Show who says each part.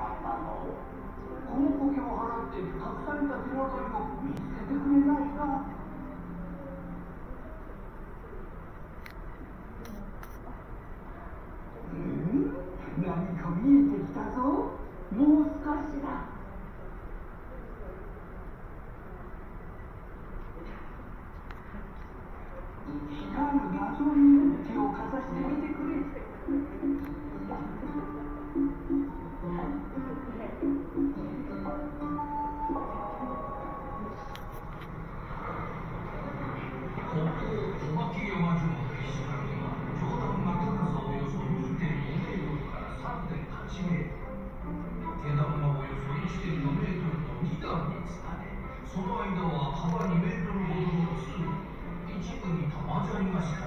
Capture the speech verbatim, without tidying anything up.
Speaker 1: このポケを払って隠された手がかりを見つけてくれないか。うん、何か見えてきたぞ。もう少しだ。光る謎に手をかざしてみてくれ。
Speaker 2: その間は幅にメートルほどの通路、一部に玉砂利が敷か